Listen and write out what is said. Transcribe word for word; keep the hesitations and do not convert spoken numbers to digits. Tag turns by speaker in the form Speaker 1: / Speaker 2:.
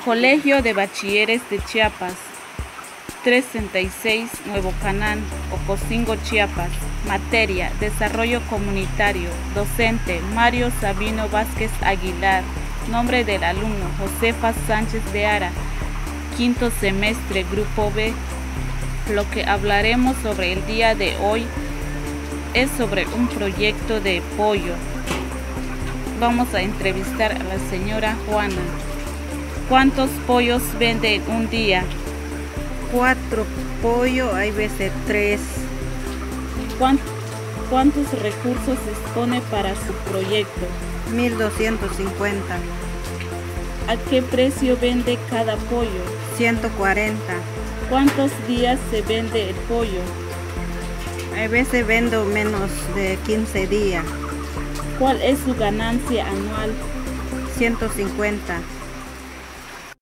Speaker 1: Colegio de Bachilleres de Chiapas, trescientos sesenta y seis Nuevo Canaán, Ocosingo, Chiapas. Materia: Desarrollo Comunitario. Docente: Mario Sabino Vázquez Aguilar. Nombre del alumno: Josefa Sánchez de Ara. Quinto semestre, Grupo B. Lo que hablaremos sobre el día de hoy es sobre un proyecto de pollo. Vamos a entrevistar a la señora Juana. ¿Cuántos pollos vende en un día?
Speaker 2: Cuatro pollos, hay veces tres.
Speaker 1: ¿Cuántos recursos dispone para su proyecto?
Speaker 2: mil doscientos cincuenta.
Speaker 1: ¿A qué precio vende cada pollo?
Speaker 2: ciento cuarenta.
Speaker 1: ¿Cuántos días se vende el pollo?
Speaker 2: Hay veces vendo menos de quince días.
Speaker 1: ¿Cuál es su ganancia anual?
Speaker 2: ciento cincuenta.